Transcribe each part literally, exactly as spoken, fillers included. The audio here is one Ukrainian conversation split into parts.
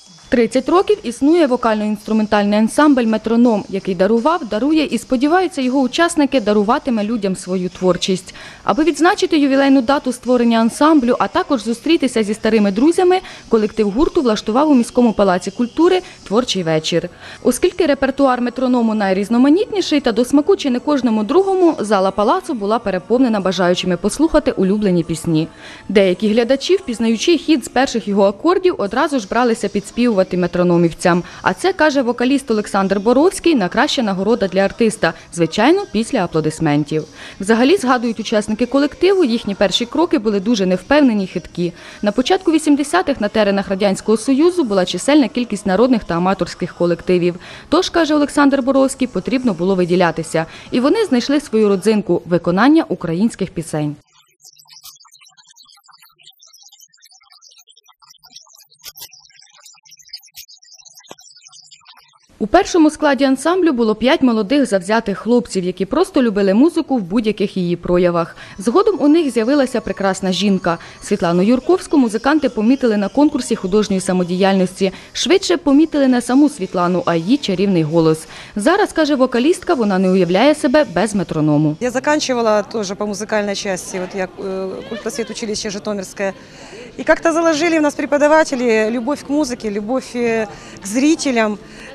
тридцять років існує вокально-інструментальний ансамбль «Метроном», який дарував, дарує і, сподіваються, його учасники даруватиме людям свою творчість. Аби відзначити ювілейну дату створення ансамблю, а також зустрітися зі старими друзями, колектив гурту влаштував у міському палаці культури творчий вечір. Оскільки репертуар «Метроному» найрізноманітніший та до смаку чи не кожному другому, зала палацу була переповнена бажаючими послухати улюблені пісні. Деякі глядачі, впізнаючи хід з перших його акордів, одразу ж бралися підспівувати метрономівцям. А це, каже вокаліст Олександр Боровський, найкраща нагорода для артиста, звичайно, після аплодисментів. Взагалі, згадують учасники колективу, їхні перші кроки були дуже невпевнені й хиткі. На початку вісімдесятих на теренах Радянського Союзу була чисельна кількість народних та аматорських колективів. Тож, каже Олександр Боровський, потрібно було виділятися. І вони знайшли свою родзинку – виконання українських пісень. У першому складі ансамблю було п'ять молодих завзятих хлопців, які просто любили музику в будь-яких її проявах. Згодом у них з'явилася прекрасна жінка. Світлану Юрковську музиканти помітили на конкурсі художньої самодіяльності. Швидше помітили не саму Світлану, а її чарівний голос. Зараз, каже вокалістка, вона не уявляє себе без метроному. Я заканчивала тоже по музыкальной части, вот я культпросвет училище Житомирское. И как-то заложили в нас преподаватели любовь к музыке, любовь к зрителям.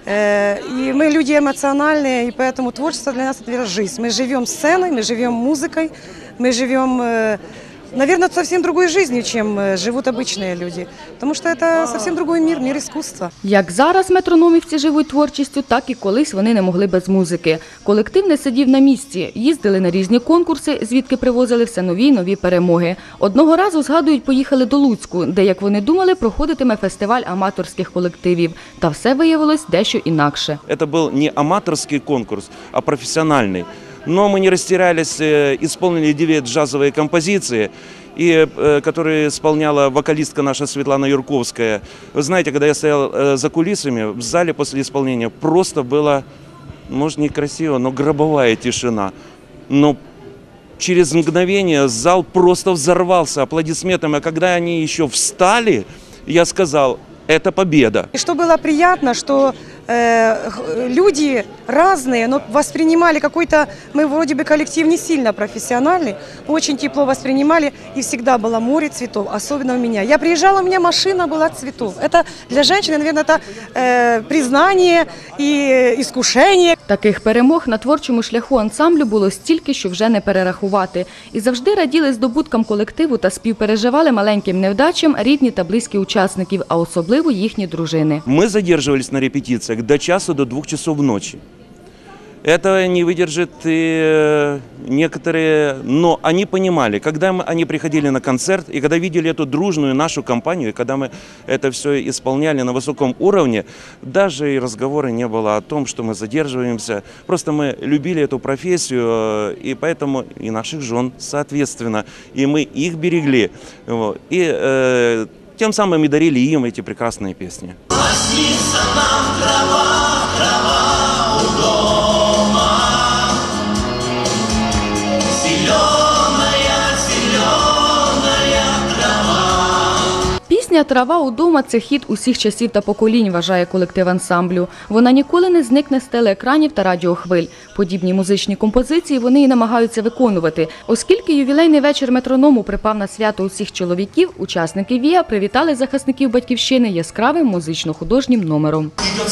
И мы люди эмоциональные, и поэтому творчество для нас – это жизнь. Мы живем сценой, мы живем музыкой, мы живем, наверное, совсем другой жизнью, чем живут обычные люди. Потому что это совсем другой мир, мир искусства. Як зараз метрономівці живуть творчістю, так і колись вони не могли без музики. Колектив не сидів на місці, їздили на різні конкурси, звідки привозили все нові й нові перемоги. Одного разу, згадують, поїхали до Луцьку, де, як вони думали, проходитиме фестиваль аматорських колективів. Та все виявилось дещо інакше. Це був не аматорський конкурс, а професіональний. Но мы не растерялись, исполнили девять джазовые композиции, и, которые исполняла вокалистка наша Светлана Юрковская. Вы знаете, когда я стоял за кулисами, в зале после исполнения просто было, может, некрасиво, но гробовая тишина. Но через мгновение зал просто взорвался аплодисментами. А когда они еще встали, я сказал: это победа. И что было приятно, что э, люди разные, но воспринимали какой-то, мы вроде бы коллектив не сильно профессиональный, очень тепло воспринимали, и всегда было море цветов, особенно у меня. Я приезжала, у меня машина была цветов. Это для женщины, наверное, это э, признание и искушение. Таких перемог на творчому шляху ансамблю було стільки, що вже не перерахувати. І завжди раділи здобуткам колективу та співпереживали маленьким невдачам рідні та близькі учасників, а особливо їхні дружини. Мы задерживались на репетициях до часу, до двух часов ночи. Это не выдержит и некоторые, но они понимали, когда мы, они приходили на концерт, и когда видели эту дружную нашу компанию, и когда мы это все исполняли на высоком уровне, даже и разговора не было о том, что мы задерживаемся. Просто мы любили эту профессию, и поэтому и наших жен, соответственно, и мы их берегли. И э, тем самым и дарили им эти прекрасные песни. Пісня «Трава удома» – це хіт усіх часів та поколінь, вважає колектив ансамблю. Вона ніколи не зникне з телеекранів та радіохвиль. Подібні музичні композиції вони і намагаються виконувати. Оскільки ювілейний вечір метроному припав на свято усіх чоловіків, учасники ВІА привітали захисників Батьківщини яскравим музично-художнім номером.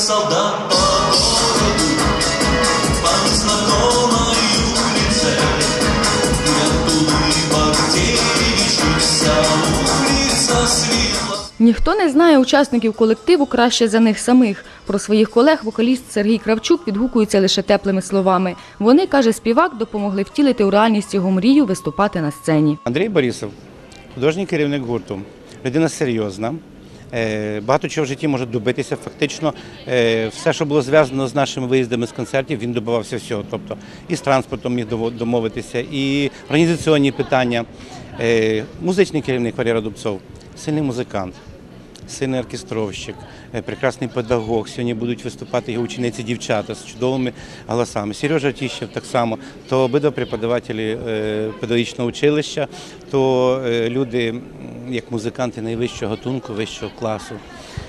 Ніхто не знає учасників колективу краще за них самих. Про своїх колег вокаліст Сергій Кравчук відгукується лише теплими словами. Вони, каже співак, допомогли втілити у реальність його мрію виступати на сцені. Андрій Борисов, художній керівник гурту, людина серйозна, багато чого в житті може добитися. Фактично все, що було зв'язано з нашими виїздами з концертів, він добивався всього. Тобто і з транспортом міг домовитися, і організаційні питання. Музичний керівник Валерій Дубцов, сильний музикант, сильний оркестровщик, прекрасний педагог. Сьогодні будуть виступати його учениці-дівчата з чудовими голосами. Сережа Тіщев так само. То обидва преподавателі педагогічного училища, то люди, як музиканти найвищого гатунку, вищого класу.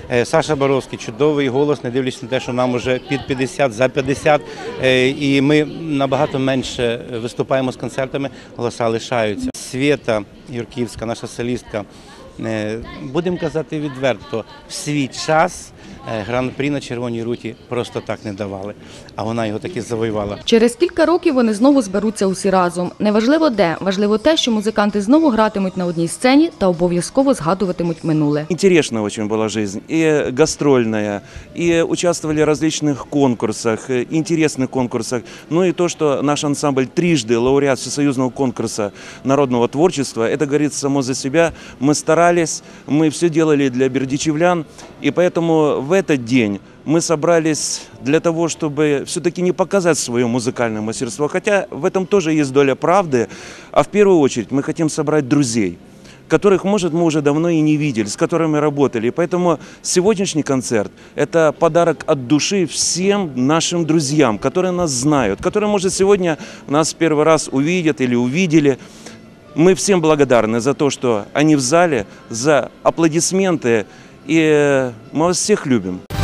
Е, Саша Боровський, чудовий голос, не дивлячись на те, що нам вже під п'ятдесят, за п'ятдесят, е, і ми набагато менше виступаємо з концертами, голоса лишаються. Свєта Юрківська, наша солістка, е, будемо казати відверто, в свій час е, гран-прі на Червоній руті просто так не давали, а вона його таки завоювала. Через кілька років вони знову зберуться усі разом. Неважливо де, важливо те, що музиканти знову гратимуть на одній сцені та обов'язково згадуватимуть минуле. Интересная очень была жизнь, и гастрольная, и участвовали в различных конкурсах, э, интересных конкурсах. Ну и то, что наш ансамбль трижды лауреат всесоюзного конкурса народного творчества, это говорит само за себя. Мы старались, мы все делали для бердичевлян, и поэтому в этот день мы собрались для того, чтобы все-таки не показать свое музыкальное мастерство, хотя в этом тоже есть доля правды, а в первую очередь мы хотим собрать друзей, которых, может, мы уже давно и не видели, с которыми работали. И поэтому сегодняшний концерт – это подарок от души всем нашим друзьям, которые нас знают, которые, может, сегодня нас первый раз увидят или увидели. Мы всем благодарны за то, что они в зале, за аплодисменты, и мы вас всех любим.